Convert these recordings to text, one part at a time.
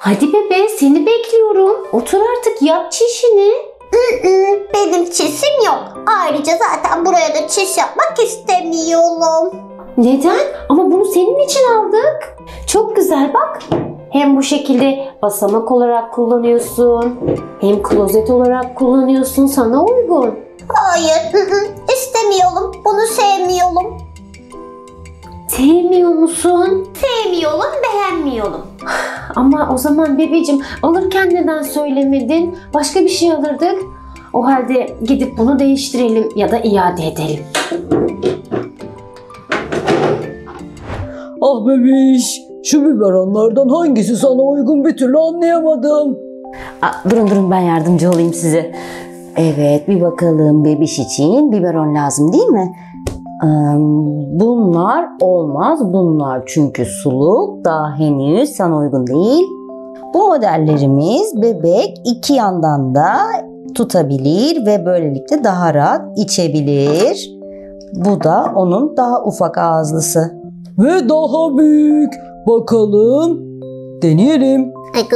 Hadi bebe, seni bekliyorum. Otur artık, yap çişini. Benim çişim yok. Ayrıca zaten buraya da çiş yapmak istemiyorum. Neden? Ama bunu senin için aldık. Çok güzel bak. Hem bu şekilde basamak olarak kullanıyorsun. Hem klozet olarak kullanıyorsun. Sana uygun. Hayır, istemiyorum. Bunu sevmiyorum. Sevmiyor musun? Sevmiyorum, beğenmiyorum. Ama o zaman bebeciğim, alırken neden söylemedin? Başka bir şey alırdık. O halde gidip bunu değiştirelim ya da iade edelim. Ah bebiş, şu biberonlardan hangisi sana uygun bir türlü anlayamadım. Durun ben yardımcı olayım size. Evet, bir bakalım, bebiş için biberon lazım değil mi? Bunlar olmaz. Bunlar çünkü suluk, daha henüz sana uygun değil. Bu modellerimiz bebek iki yandan da tutabilir ve böylelikle daha rahat içebilir. Bu da onun daha ufak ağızlısı. Ve daha büyük. Bakalım. Deneyelim.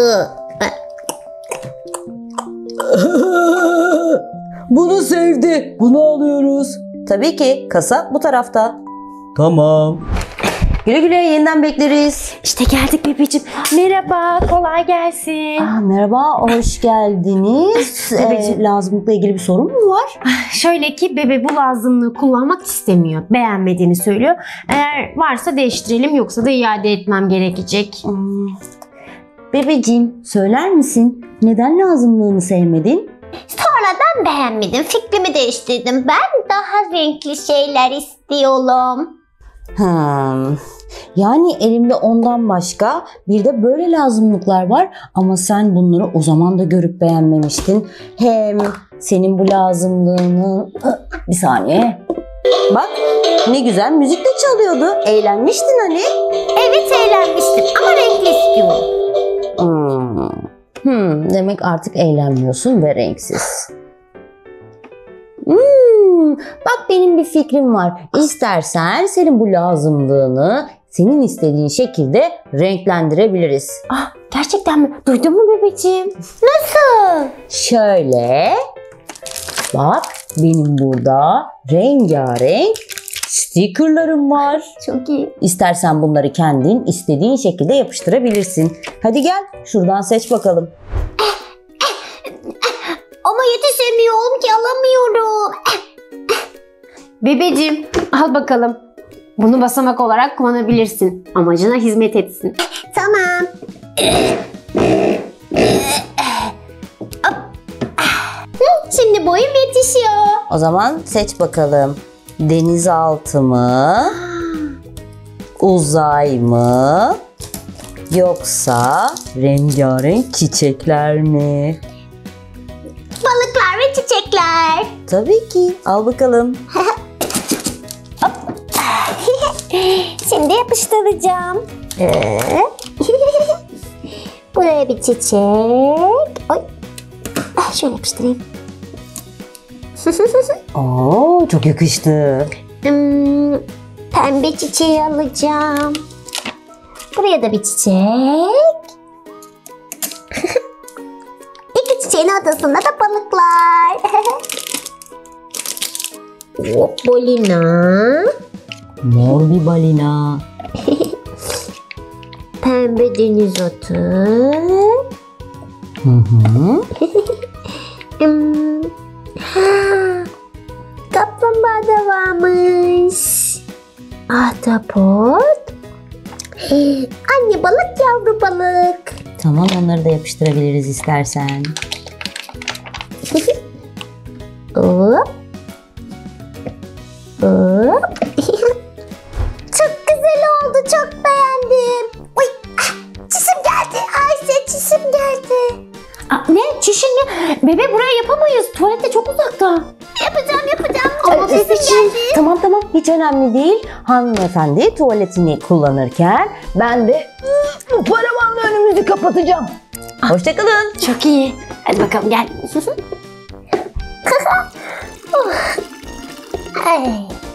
Bunu sevdi. Bunu alıyoruz. Tabii ki kasa bu tarafta. Tamam. Güle güle, yeniden bekleriz. İşte geldik bebeciğim. Merhaba, kolay gelsin. Merhaba, hoş geldiniz. Lazımlıkla ilgili bir sorun mu var? Şöyle ki bebe bu lazımlığı kullanmak istemiyor. Beğenmediğini söylüyor. Eğer varsa değiştirelim, yoksa da iade etmem gerekecek. Bebeciğim, söyler misin? Neden lazımlığını sevmedin? Sonradan beğenmedim. Fikrimi değiştirdim. Ben daha renkli şeyler istiyorum. Yani elimde ondan başka bir de böyle lazımlıklar var ama sen bunları o zaman da görüp beğenmemiştin. Hem senin bu lazımlığını... Bir saniye. Bak, ne güzel müzik de çalıyordu. Eğlenmiştin hani. Evet, eğlenmiştim ama renkli istiyorum. Demek artık eğlenmiyorsun ve renksiz. Bak, benim bir fikrim var. İstersen senin bu lazımlığını senin istediğin şekilde renklendirebiliriz. Gerçekten mi? Duydun mu bebeciğim? Nasıl? Şöyle. Bak, benim burada rengarenk stickerlarım var. Çok iyi. İstersen bunları kendin istediğin şekilde yapıştırabilirsin. Hadi gel, şuradan seç bakalım. Ama yetişemiyorum ki, alamıyorum. Bebeciğim, al bakalım. Bunu basamak olarak kullanabilirsin. Amacına hizmet etsin. Tamam. Şimdi boyum yetişiyor. O zaman seç bakalım. Denizaltı mı? Uzay mı? Yoksa rengarenk çiçekler mi? Balıklar ve çiçekler. Tabii ki. Al bakalım. Şimdi yapıştıracağım. Buraya bir çiçek. Oy. Şöyle yapıştırayım. Oo, çok yakıştı. Pembe çiçeği alacağım. Buraya da bir çiçek. İki çiçeğin ortasında da balıklar. Balina. Mor bir balina. Pembe deniz atı. Kaplumbağa da varmış. Ahtapot. Anne balık, yavru balık. Tamam, onları da yapıştırabiliriz istersen. Hop. Hop. Çok güzel oldu. Çok beğendim. Uy, çişim geldi. Ayşe, çişim geldi. Ne? Çişin mi? Bebe, buraya yapamayız. Tuvalette çok uzakta. Yapacağım. Ama sesim geldi. Tamam, hiç önemli değil. Hanımefendi tuvaletini kullanırken ben de bu paravanla önümüzü kapatacağım. Hoşçakalın. Çok iyi. Hadi bakalım, gel. Ay.